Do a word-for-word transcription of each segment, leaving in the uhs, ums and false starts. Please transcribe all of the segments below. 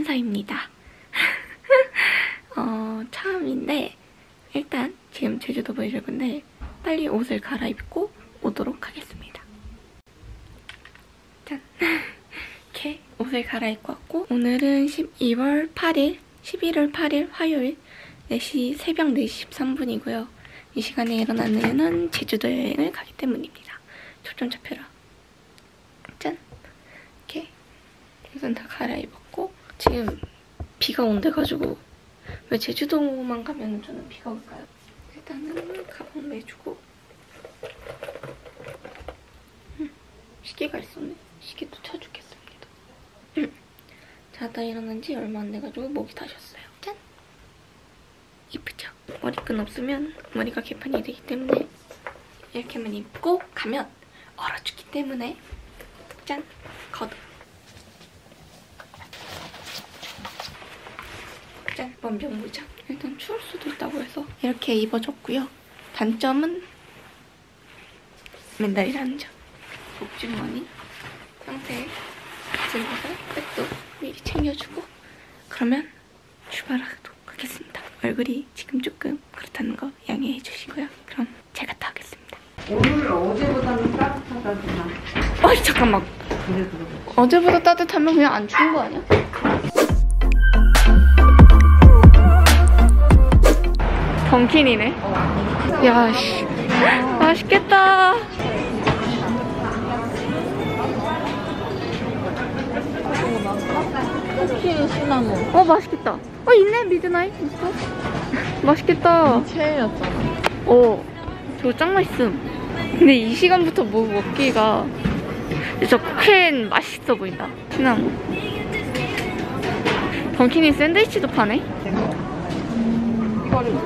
참사입니다. 어, 처음인데 일단 지금 제주도 보여줄 건데 빨리 옷을 갈아입고 오도록 하겠습니다. 짠! 이렇게 옷을 갈아입고 왔고 오늘은 십이월 팔일, 십일월 팔일 화요일 네 시, 새벽 네 시 십삼 분이고요. 이 시간에 일어나는 이유는 제주도 여행을 가기 때문입니다. 초점 잡혀라. 짠! 이렇게 우선 다 갈아입었고 지금 비가 온대가지고 왜 제주도만 가면 저는 비가 올까요? 일단은 가방 매주고 음, 시계가 있었네. 시계도 쳐주겠습니다. 음. 자다 일어난 지 얼마 안 돼가지고 목이 다셨어요. 짠! 이쁘죠? 머리끈 없으면 머리가 개판이 되기 때문에 이렇게만 입고 가면 얼어 죽기 때문에 짠! 겉 짠! 원병 모자. 일단 추울 수도 있다고 해서 이렇게 입어줬고요. 단점은 맨날이라는 점. 복주머니 상태에 들고서 백도 미리 챙겨주고 그러면 출발하도록 하겠습니다. 얼굴이 지금 조금 그렇다는 거 양해해 주시고요. 그럼 제가 다 하겠습니다. 오늘 어제보다는 따뜻하다구나. 어이 잠깐만. 어제보다 따뜻하면 그냥 안 추운 거 아니야? 던킨이네. 야, 씨. 맛있겠다. 던킨 시나몬. 어, 맛있겠다. 어, 있네. 미드나잇. 있어. 맛있겠다. 최애였잖아. 어, 저거 짱 맛있음. 근데 이 시간부터 뭐 먹기가 진짜 퀸 맛있어 보인다. 시나몬. 던킨이 샌드위치도 파네. 이거를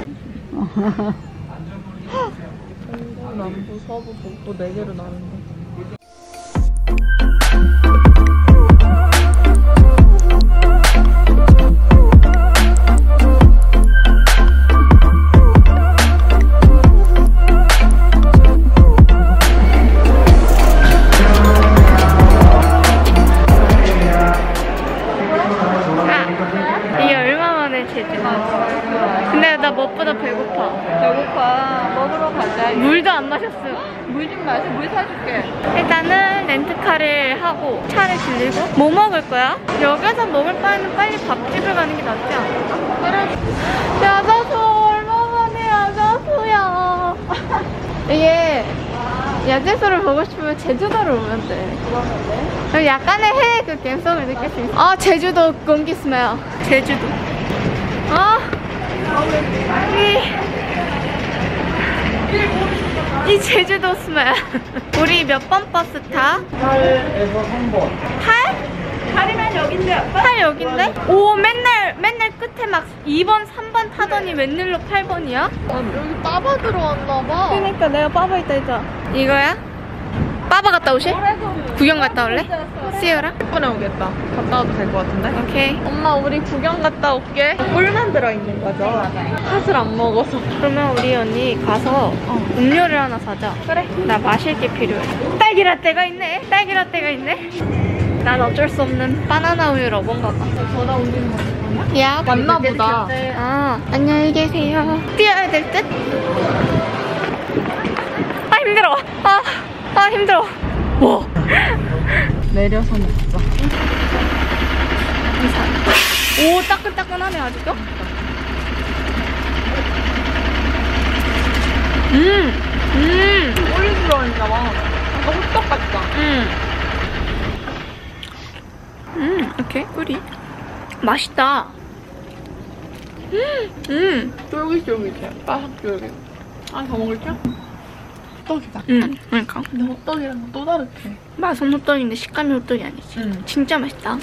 동부, 남부, 서부, 북부 네 개로 나눈다. 근데 나 무엇보다 배고파. 배고파. 먹으러 가자. 물도 안 마셨어. 물 좀 마셔. 물 사줄게. 일단은 렌트카를 하고 차를 빌리고 뭐 먹을 거야? 여기서 먹을 바에는 빨리 밥집을 가는 게 낫지 않을까? 그래. 야자수 얼마 만에 야자수야. 이게 야자수를 보고 싶으면 제주도를 오면 돼. 그러면 그럼 약간의 해외 그 감성을 느낄 수 있어. 아 제주도 공기 스멜. 제주도. 아 이, 이 제주도 스멜. 우리 몇 번 버스 타? 팔에서 삼 번. 팔? 팔이면 여긴데. 팔 여긴데? 오 맨날 맨날 끝에 막 이 번, 삼 번 타더니 웬일로 팔 번이야? 아, 여기 빠바 들어왔나봐. 그러니까 내가 빠바 있다 했잖아. 이거야? 빠바 갔다 오실? 구경 갔다 올래? 씨유랑? 십 분에 오겠다. 갔다 와도 될 것 같은데? 오케이. 엄마 우리 구경 갔다 올게. 꿀만 들어있는 거죠? 팥을 안 먹어서. 그러면 우리 언니 가서 어, 음료를 하나 사자. 그래. 나 마실 게 필요해. 딸기 라떼가 있네. 딸기 라떼가 있네. 난 어쩔 수 없는 바나나 우유 러버인가 봐. 전화 올리는 거 야, 맞나 보다. 아, 안녕히 계세요. 뛰어야 될 듯? 아, 힘들어. 아, 아, 힘들어. 와. 내려서 먹자. 오, 따끈따끈하네, 아직도? 음, 음. 꿀이 들어있나 봐. 아까 호떡 같다. 음. 음, 이렇게 꿀이. 맛있다. 음, 음. 쫄깃쫄깃해. 바삭쫄깃. 아, 더 먹을게? 호떡이다. 음, 그러니까. 근데 호떡이랑 또 다르지. 맛은 호떡인데 식감이 호떡이 아니지. 음. 진짜 맛있다.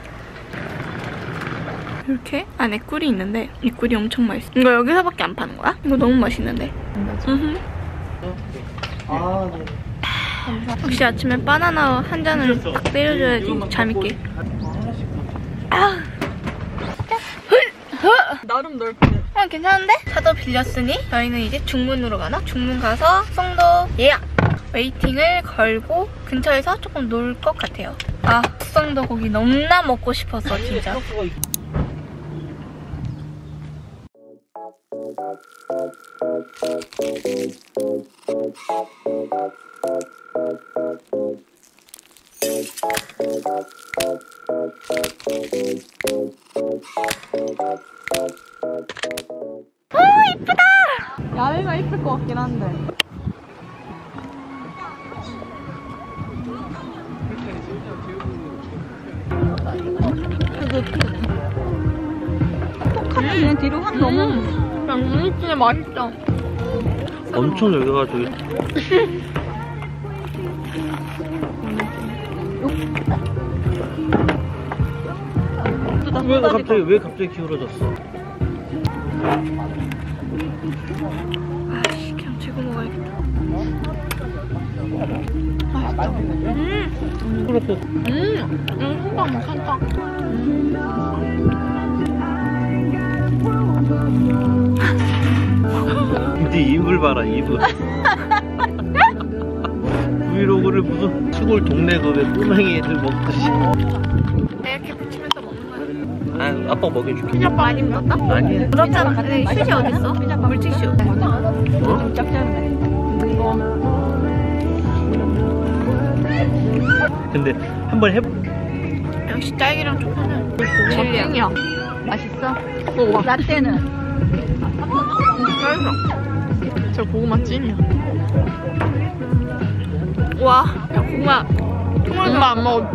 이렇게 안에 꿀이 있는데 이 꿀이 엄청 맛있어. 이거 여기서밖에 안 파는 거야? 이거 너무 맛있는데. 음. 아, 네. 혹시 아침에 바나나 한 잔을 딱 때려줘야지 잠있게. 아. 나름 넓네. 어, 괜찮은데? 차도 빌렸으니 저희는 이제 중문으로 가나? 중문 가서 송도 예약! 웨이팅을 걸고 근처에서 조금 놀 것 같아요. 아, 숙성도 고기 너무나 먹고 싶었어, 진짜. 오, 이쁘다! 야외가 이쁠 것 같긴 한데. 똑같아. 그냥 뒤로 확 넘어. 그냥 눈이 진짜 맛있어. 엄청 열려가지고. 왜 갑자기 왜 갑자기 기울어졌어? 아씨, 그냥 지금 먹어야겠다. 맛있다. 음, 그렇고. 음, 음, 한방 먹 한방. 네 입을 봐라, 입을. 브이로그를 무슨 시골 동네 그 왜 꼬맹이 애들 먹듯이. 내 이렇게 붙이면서 먹는 거야. 아, 아빠 먹여줄게. 피자 많이 묻었다? 아니야. 묻었잖아. 근데 휴지 어딨어? 물티슈. 어? 짭짤해. 근데 한번 해보. 역시 딸기랑 초코는 젤리야. 맛있어? 먹어봐. 라떼는? 맛있어. 저 고구마 찐이야. 와, 야, 고구마. 고구마 안 먹어.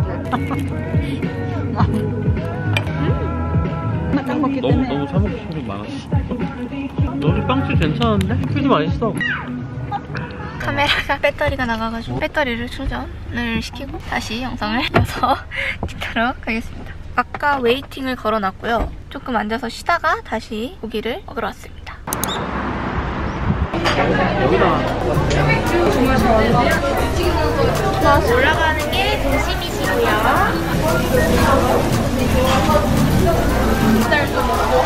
딱 먹기 너무 때문에. 너무 사 먹고 싶은 게 많았어. 너도 빵집 괜찮은데? 퀴즈 맛있어. 카메라가 배터리가 나가가지고 배터리를 충전을 시키고 다시 영상을 이어서 찍도록 하겠습니다. 아까 웨이팅을 걸어놨고요. 조금 앉아서 쉬다가 다시 고기를 먹으러 왔습니다. 자, 올라가는 게 등심이시고요. 쌀도 먹고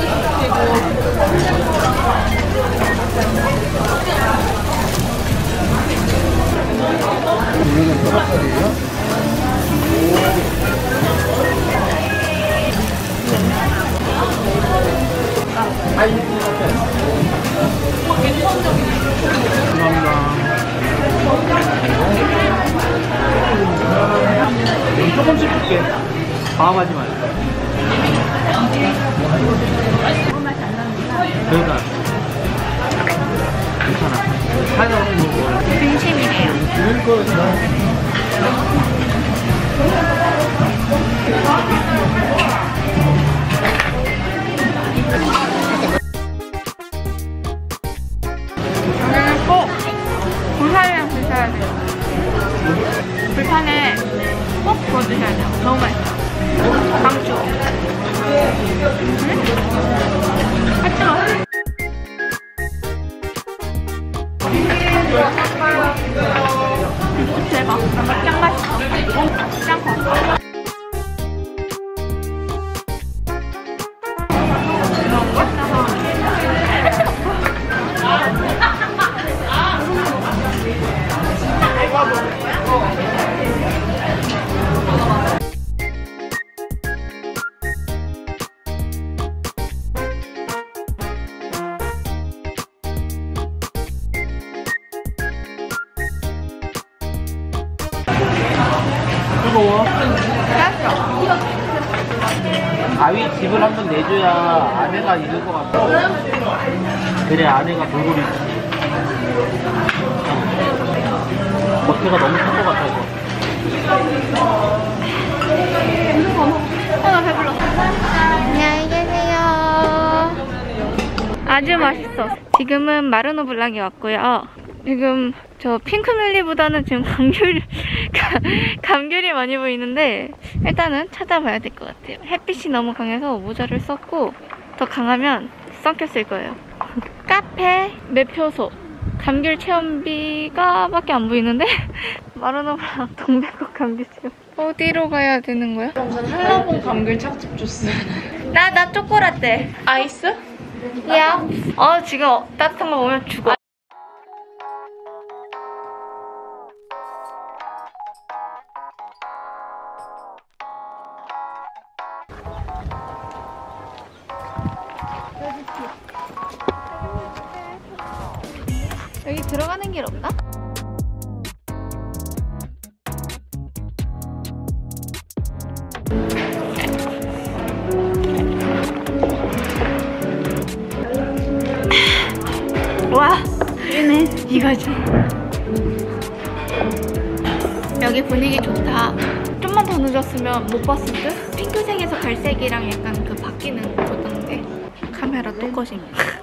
감사합니다. 조금씩 줄게. 과음하지 말고. 그러니까 괜찮아. 살다 먹어. 등심이래요. 저는 꼭 굴살이랑 드셔야 돼요. 불판에 꼭 구워 드셔야 돼요. 너무 맛있어요. 강추. 음? 핫뜨거. 대박. 짱 맛있어. 짱 커. 뜨거워. 가위 집을 한번 내줘야 아내가 익을 것 같아. 그래, 아내가 돌고리. 겉에가 너무 클 것 같아, 이거. 어, 나 배불러. 안녕히 계세요. 아주 맛있어. 지금은 마르노 블랑에 왔고요. 지금 저 핑크뮬리보다는 지금 감귤, 감귤이 많이 보이는데 일단은 찾아봐야 될 것 같아요. 햇빛이 너무 강해서 모자를 썼고 더 강하면 썩혔을 거예요. 카페, 매표소, 감귤 체험비가 밖에 안 보이는데 마르노 블랑 동백꽃 감귤 체험. 어디로 가야 되는 거야? 한라봉 감귤 착즙 주스. 나, 나 초코라떼. 아이스? 야. 어, 지금 따뜻한 거 먹으면 죽어. 여기 들어가는 길 없나? 와, 여기네. 이거지. 여기 분위기 좋다. 좀만 더 늦었으면 못 봤을 듯? 핑크색에서 갈색이랑 약간 그 바뀌는 거던데. 카메라 또 꺼짐.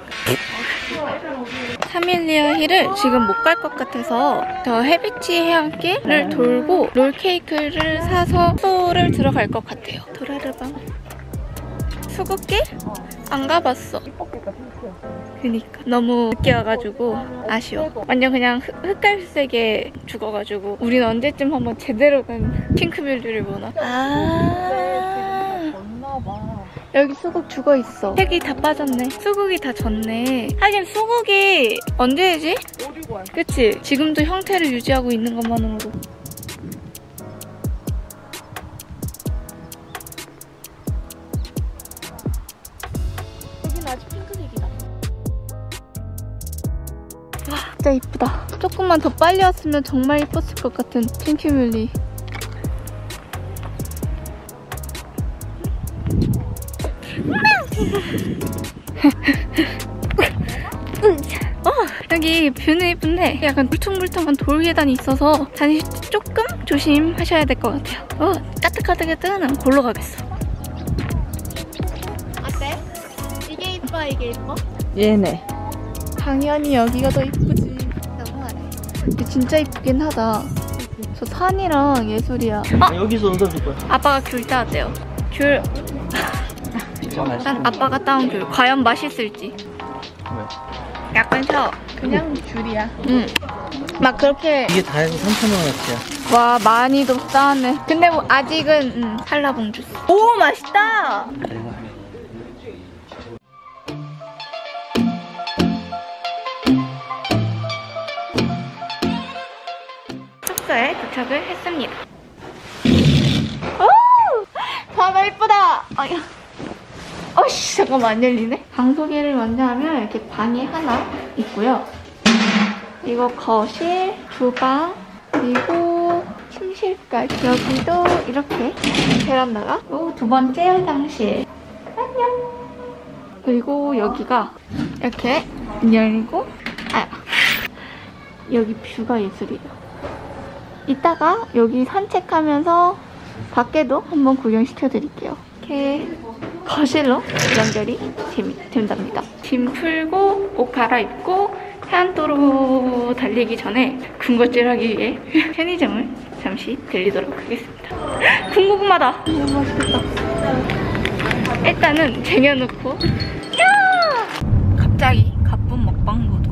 카밀리아 힐을 지금 못 갈 것 같아서 저 해비치 해안길을 돌고 롤케이크를 사서 숙소를 들어갈 것 같아요. 도라르방. 수국길? 안 가봤어. 그니까 너무 늦게 와가지고 아쉬워. 완전 그냥 흑, 흑갈색에 죽어가지고 우린 언제쯤 한번 제대로 간 핑크뮬리를 보나? 아 여기 수국 죽어있어. 색이 다 빠졌네. 수국이 다 졌네. 하긴 수국이 언제지? 그치? 지금도 형태를 유지하고 있는 것만으로도. 여긴 아직 핑크색이다. 와 진짜 이쁘다. 조금만 더 빨리 왔으면 정말 이뻤을 것 같은 핑크뮬리. 어, 여기 뷰는 예쁜데 약간 물퉁물퉁한 돌 계단이 있어서 다닐 때 조금 조심하셔야 될 것 같아요. 어, 까뜩까뜩해뜨는 골로 가겠어. 어때? 이게 이뻐 이게 이뻐? 얘네. 당연히 여기가 더 이쁘지. 너무하네. 근데 진짜 이쁘긴 하다. 저 산이랑 예술이야. 어? 여기서 웃어줄 거야. 아빠가 귤 따왔대요. 귤. 난 아빠가 따온 귤. 과연 맛있을지. 왜? 약간 셔. 그냥 귤이야. 응. 막 그렇게. 이게 다 해서 삼천 원어치야. 와, 많이도 따왔네. 근데 뭐 아직은 응, 한라봉 주스. 오, 맛있다. 숙소에 도착을 했습니다. 오! 바다 이쁘다. 아야. 어씨, 잠깐만 안 열리네. 방 소개를 먼저 하면 이렇게 방이 하나 있고요. 이거 거실, 주방, 그리고 침실까지. 여기도 이렇게 베란다가. 그리고 두 번째 화장실. 안녕. 그리고 여기가 이렇게 열리고, 아, 여기 뷰가 예술이에요. 이따가 여기 산책하면서 밖에도 한번 구경시켜드릴게요. 이렇게 거실로 연결이 된답니다. 짐 풀고 옷 갈아입고 해안도로 달리기 전에 군것질하기 위해 편의점을 잠시 들리도록 하겠습니다. 군고구마다! 너무 맛있겠다. 일단은 쟁여놓고 야! 갑자기 가쁜 먹방 모드.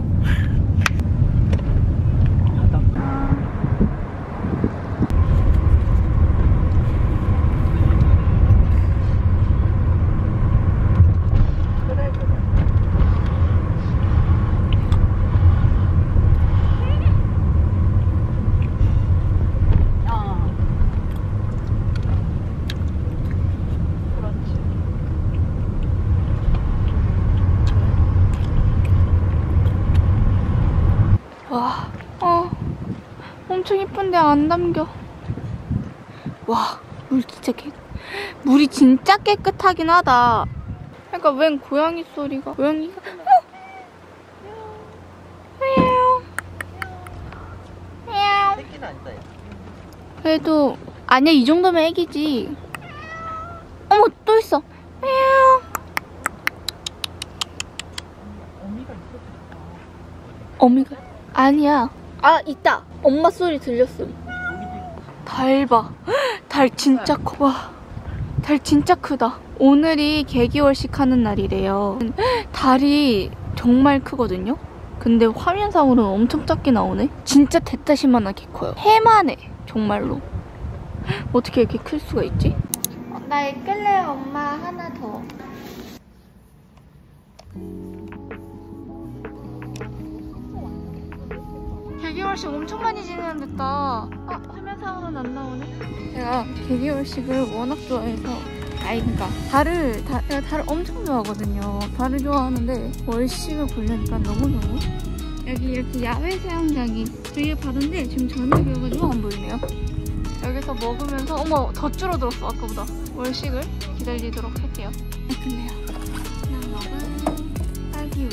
와, 어, 엄청 이쁜데 안 담겨. 와, 물 진짜 깨, 물이 진짜 깨끗하긴 하다. 그러니까 웬 고양이 소리가, 고양이가, 어? 미야옹. 미야옹. 새끼는 아니다. 그래도, 아니야, 이 정도면 애기지. 어머, 또 있어. 미야옹. 어미가 있어. 어미가? 아니야. 아, 있다. 엄마 소리 들렸음. 달 봐. 달 진짜 커. 와, 달 진짜 크다. 오늘이 개기월식 하는 날이래요. 달이 정말 크거든요. 근데 화면상으로는 엄청 작게 나오네. 진짜 대따시만하게 커요. 해만해. 정말로. 어떻게 이렇게 클 수가 있지? 어, 나 이끌래 엄마 하나 더. 개기월식 엄청 많이 지내는데 아, 화면상으로는 안 나오네. 제가 개기월식을 워낙 좋아해서 아니 그니까 달을 다, 제가 달을 엄청 좋아하거든요. 달을 좋아하는데 월식을 보려니까 너무너무 여기 이렇게 야외 수영장이 되게 바른데 지금 저녁이어가지고 안 보이네요. 여기서 먹으면서 어머 더 줄어들었어 아까보다. 월식을 기다리도록 할게요. 아 근데요 그냥 먹은 딸기우유.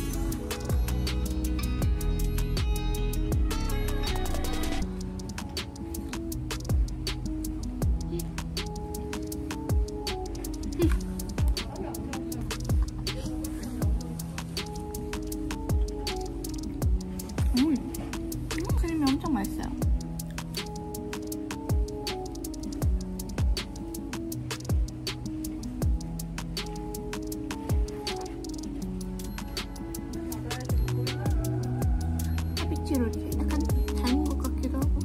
음, 음 크림이 엄청 맛있어요. 하비치로 약간 닮은 것 같기도 하고.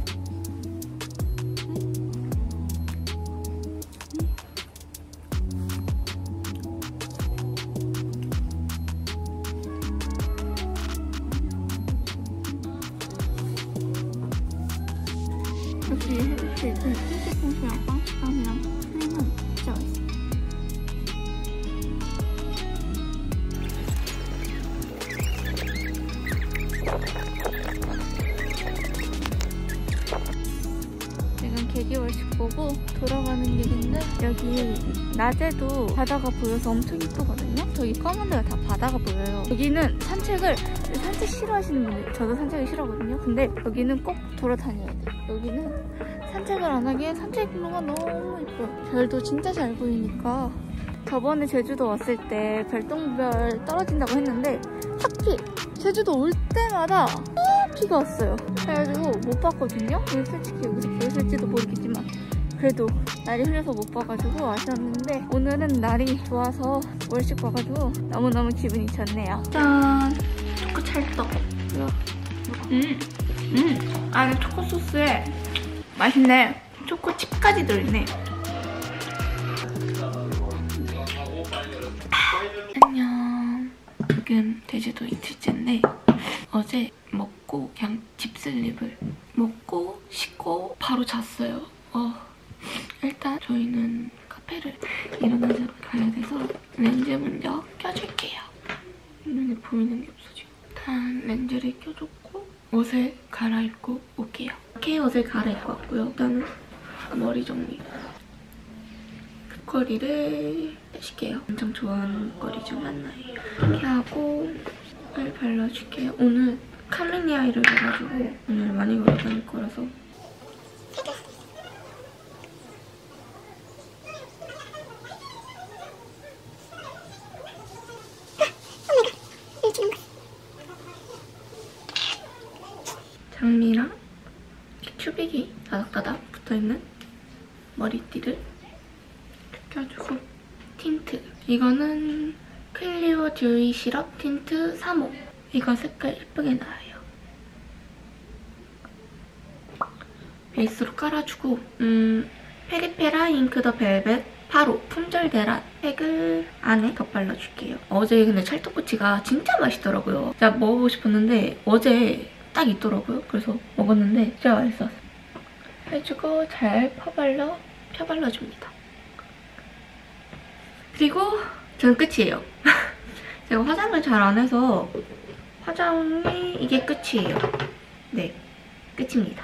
역시 해비치 그 핑크퐁이랑 빵빵이랑 크림은 진짜 맛있어요. 지금 개기월식 보고 돌아가는 길인데 여기 낮에도 바다가 보여서 엄청 이쁘거든요. 저기 검은 데가 다 바다가 보여요. 여기는 산책을 산책 싫어하시는 분들, 저도 산책을 싫어하거든요. 근데 여기는 꼭 돌아다녀야 돼요. 여기는 산책을 안 하기엔 산책로가 너무 이뻐요. 별도 진짜 잘 보이니까. 저번에 제주도 왔을 때 별똥별 떨어진다고 했는데 하필 제주도 올 때마다 비가 왔어요. 그래가지고 못 봤거든요. 솔직히 여기서 보였을지도 모르겠지만 그래도 날이 흐려서 못 봐가지고 아쉬웠는데 오늘은 날이 좋아서 월식 봐가지고 너무너무 기분이 좋네요. 짠! 초코 찰떡. 음! 음! 안에 초코 소스에 맛있네. 초코 칩까지 들어있네. 안녕. 지금 제주도 이틀째인데 어제 먹고 그냥 집슬립을 먹고 씻고 바로 잤어요. 어, 일단 저희는 카페를 일어나자마자 가야 돼서 렌즈 먼저 껴줄게요. 눈에 보이는 게 없어 지금. 일단 렌즈를 껴줬고 옷을 갈아입고 올게요. 이렇게 옷을 갈아입고 왔고요. 일단은 머리 정리. 붓거리를 뺄게요. 엄청 좋아하는 거리 중 하나예요. 이렇게 하고 을 발라줄게요. 오늘 카미니 아이를 해가지고 오늘 많이 걸어다닐 거라서. 장미랑 큐빅이 다닥다닥 붙어있는 머리띠를 껴주고 틴트. 이거는 클리오 듀이 시럽 틴트 삼 호. 이거 색깔 예쁘게 나와요. 베이스로 깔아주고 음 페리페라 잉크 더 벨벳 팔 호 품절 대란 팩을 안에 덧발라줄게요. 어제 근데 찰떡꼬치가 진짜 맛있더라고요. 제가 먹어보고 싶었는데 어제 딱 있더라고요. 그래서 먹었는데 진짜 맛있었어요. 해주고 잘 펴발라, 펴발라줍니다. 그리고 저는 끝이에요. 제가 화장을 잘 안 해서 화장이 이게 끝이에요. 네, 끝입니다.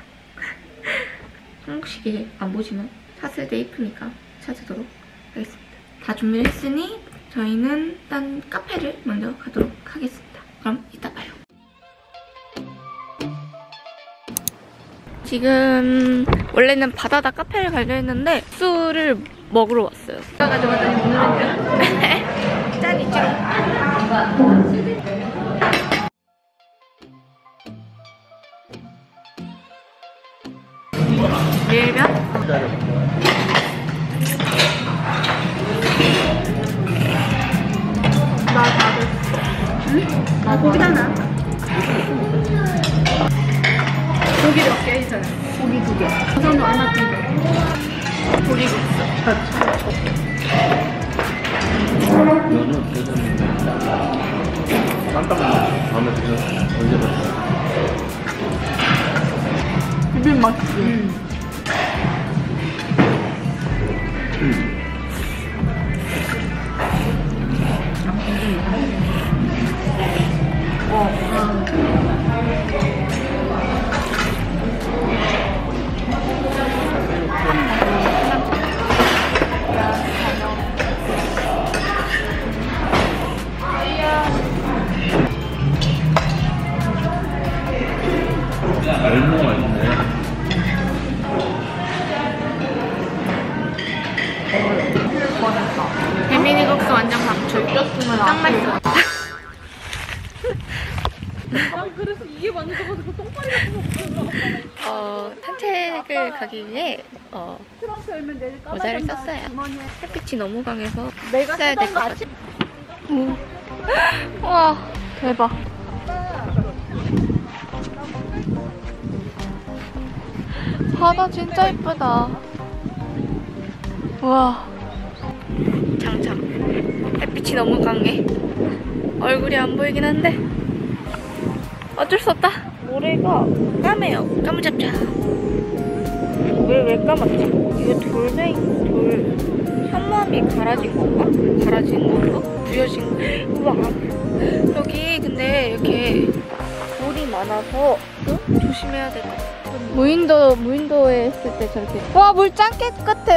혹시 이게 안 보시면 찾을 때 이쁘니까 찾으도록 하겠습니다. 다 준비를 했으니 저희는 일단 카페를 먼저 가도록 하겠습니다. 그럼 이따 봐요. 지금 원래는 바다다 카페를 가려 했는데 술을 먹으러 왔어요. 가지고 왔더니 오늘은 짠이죠. 밀면 나 다 됐어. 응? 아 고기잖아. 고기 몇 개 있어요? 고기 두 개. 우선도 하나 두 개. 고기 있어. 이거는 요즘 깜깜한 마음에 들어서 언제 봤어요? 비빔 맛있지? 음. 배민이국수 완전 강추. 짱 맛있어. 아 그래서 이게 만져가지고 똥파리 같은 거 어, 산책을 가기 위해 어, 모자를 썼어요. 햇빛이 너무 강해서 내가 써야 될 것 같아. 와, 대박. 바다 진짜 이쁘다. 와, 장참. 햇빛이 너무 강해. 얼굴이 안 보이긴 한데 어쩔 수 없다. 모래가 까매요. 까무잡자. 왜, 왜 까맣지? 이거 돌멩이, 돌, 현무암이 갈아진 건가? 갈아진 건가? 부여진 거? 우와. 여기 근데 이렇게 돌이 많아서 어? 조심해야 될 것 같아. 무인도, 무인도에 있을 때 저렇게. 와, 물 짱 깨끗해.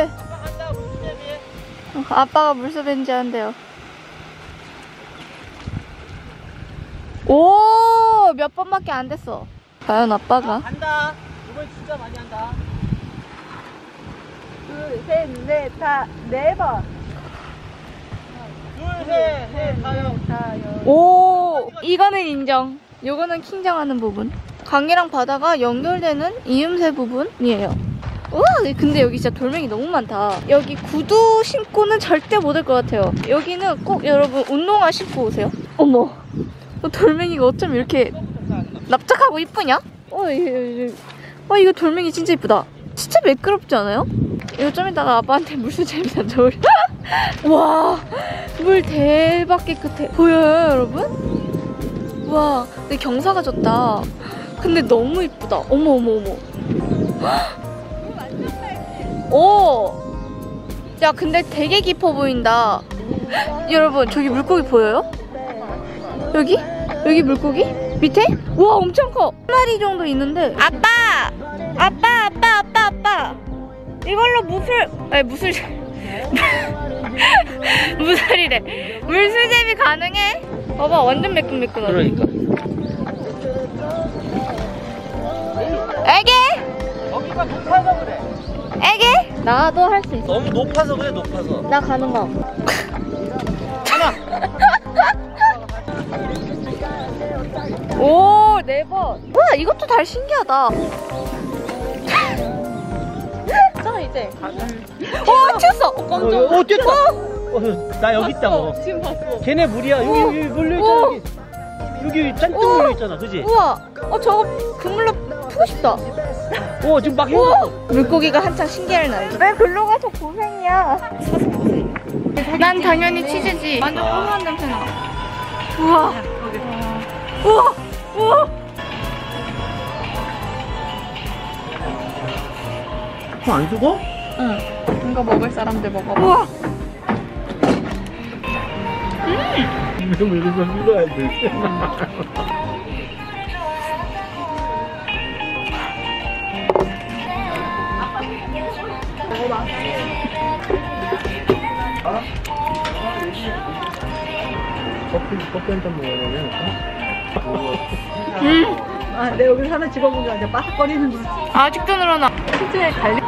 어, 아빠가 물소벤지 한대요. 오, 몇 번밖에 안 됐어. 과연 아빠가? 간다. 이번 진짜 많이 한다. 둘, 셋, 넷, 다, 네 번. 둘, 셋, 넷, 다요. 다요. 오, 이거는 인정. 요거는 킹정하는 부분. 강이랑 바다가 연결되는 이음새 부분이에요. 우와, 근데 여기 진짜 돌멩이 너무 많다. 여기 구두 신고는 절대 못 올 것 같아요. 여기는 꼭 여러분 운동화 신고 오세요. 어머, 돌멩이가 어쩜 이렇게 납작하고 이쁘냐? 어, 이, 어, 이거 돌멩이 진짜 이쁘다. 진짜 매끄럽지 않아요? 이거 좀 이따가 아빠한테 물수제비나 줘버려. 와, 물 대박 깨끗해. 보여요, 여러분? 와, 근데 경사가 좋다. 근데 너무 이쁘다. 어머, 어머, 어머. 오! 야, 근데 되게 깊어 보인다. 여러분, 저기 물고기 보여요? 여기? 여기 물고기? 밑에? 우와, 엄청 커! 한 마리 정도 있는데. 아빠! 아빠, 아빠, 아빠, 아빠! 이걸로 무술, 아니, 무술, 무술이래. 물수제비 가능해? 봐봐, 완전 매끈매끈하다. 그러니까. 애기! 여기가 높아서 그래. 애기? 나도 할 수 있어. 너무 높아서 그래, 높아서. 나 가는 거. 오, 네 번. 와, 이것도 다 신기하다. 자, 이제. 오, 튀었어. 어, 어, 뛰었다. 어, 나 여기 있다고. 지금 봤어. 걔네 물이야. 여기, 여기 물려있잖아, 여기. 여기 잔뜩 우와. 물려있잖아, 그지? 우와, 어, 저거 그물로 푸고 싶다. 어, 지금 막 해오고. 물고기가 한창 신기할 나이. 왜 글로 가서 고생이야. 사서 고생. 난 당연히 치즈지. 완전 고소한 냄새 나. 우와. 우와. 우와. 그거 안 죽어? 응. 이거 먹을 사람들 먹어봐. 우와. 왜 이렇게 밀어야 돼? 먹어봐. 커피, 커피 한 잔 먹어야 되네. 음. 아, 내 여기서 하나 집어보니까 이제 바삭거리는 거. 아직도 늘어나. 치즈에 갈릭.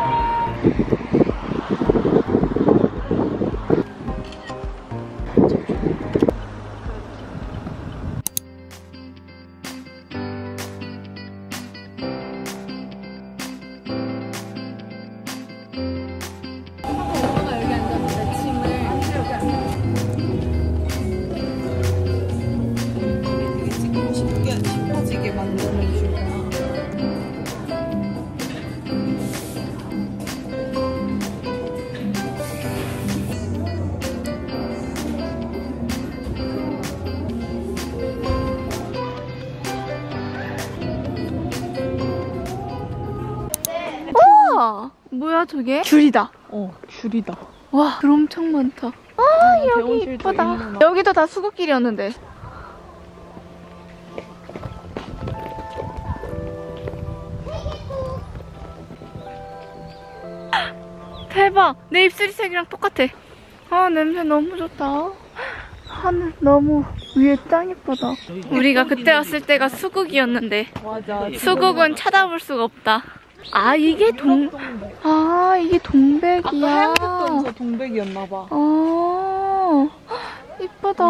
우와. 뭐야 저게? 귤이다. 어, 귤이다. 와, 귤 엄청 많다. 아, 여기 대원실도 이쁘다. 있는 여기도 다 수국길이었는데. 대박! 내 입술이 색이랑 똑같아. 아, 냄새 너무 좋다. 하늘 너무 위에 짱 예쁘다. 우리가 그때 왔을 때가 수국이었는데 맞아. 수국은 찾아볼 수가 없다. 아, 이게 동... 아, 이게 동백이야. 아까 하얀 것도 동백이었나봐. 아, 신기하다.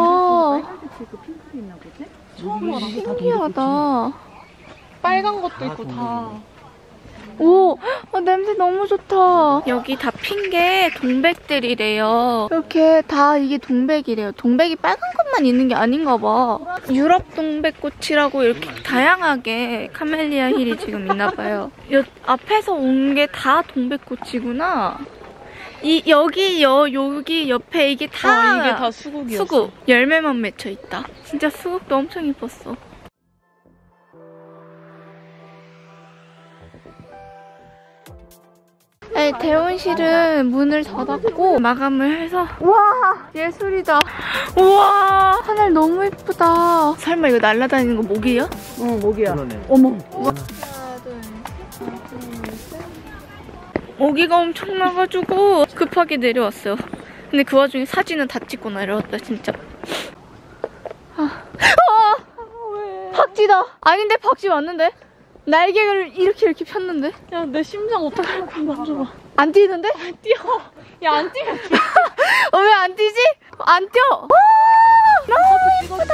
처음 알아. 신기하다. 빨간 것도 있고 다. 오, 어, 냄새 너무 좋다. 여기 다 핀 게 동백들이래요. 이렇게 다 이게 동백이래요. 동백이 빨간 것만 있는 게 아닌가 봐. 유럽 동백꽃이라고 이렇게 다양하게 카멜리아 힐이 지금 있나 봐요. 여, 앞에서 온 게 다 동백꽃이구나. 이 여기 여 여기 옆에 이게 다 어, 이게 다 수국이었어. 수국. 열매만 맺혀 있다. 진짜 수국도 엄청 이뻤어. 네, 대원실은 문을 닫았고 마감을 해서 와 예술이다. 우와 하늘 너무 예쁘다. 설마 이거 날아다니는 거 모기야? 응, 모기야. 그러네. 어머. 하나 둘 모기가 엄청 나가지고 급하게 내려왔어요. 근데 그 와중에 사진은 다 찍고 내려왔다 진짜. 아, 아 박쥐다. 아닌데 박쥐 맞는데? 날개를 이렇게 이렇게 폈는데? 야, 내 심장 어떡할 거야, 만져봐. 안 뛰는데? 안 뛰어. 야, 안 뛰면 어, 왜 안 뛰지? 안 뛰어! 와! 너무 예쁘다!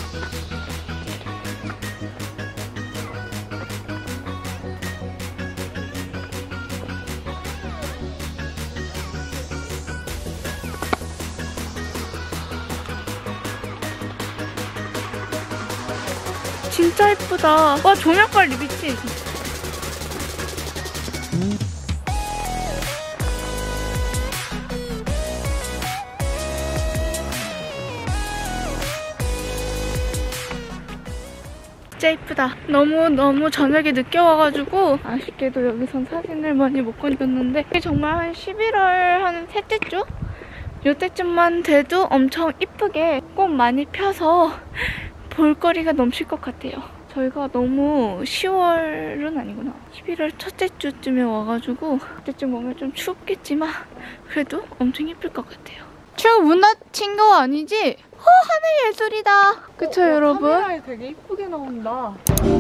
진짜 예쁘다. 와, 조명 관리 미친. 진짜 예쁘다. 너무너무 저녁에 늦게 와가지고 아쉽게도 여기선 사진을 많이 못 건졌는데 정말 한 십일월 한 셋째 주? 요때쯤만 돼도 엄청 이쁘게 꽃 많이 펴서 볼거리가 넘칠 것 같아요. 저희가 너무 시월은 아니구나. 십일월 첫째 주쯤에 와가지고 그때쯤 오면 좀 춥겠지만 그래도 엄청 예쁠 것 같아요. 지금 문 닫힌 거 아니지? 어, 하늘 예술이다. 그쵸, 어, 여러분? 카메라에 되게 이쁘게 나온다.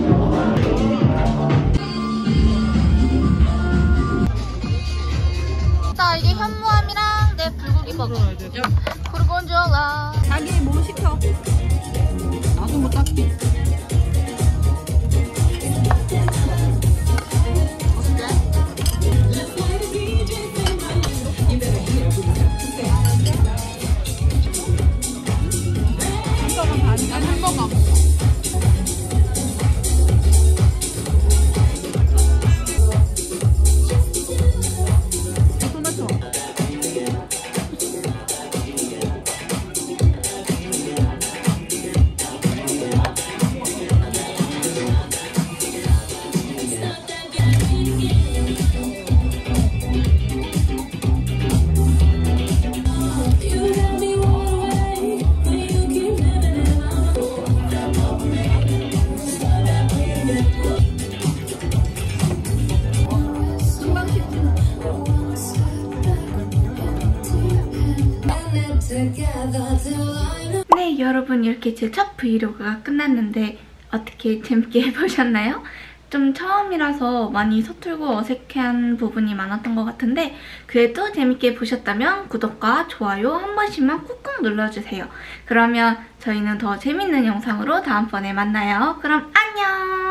자, 이게 현무암이랑 내 불고기 버거. 고르곤졸라. 자기 뭐 시켜? 나도 뭐 딱히. 네, 여러분 이렇게 제 첫 브이로그가 끝났는데 어떻게 재밌게 보셨나요? 좀 처음이라서 많이 서툴고 어색한 부분이 많았던 것 같은데 그래도 재밌게 보셨다면 구독과 좋아요 한 번씩만 꾹꾹 눌러주세요. 그러면 저희는 더 재밌는 영상으로 다음번에 만나요. 그럼 안녕!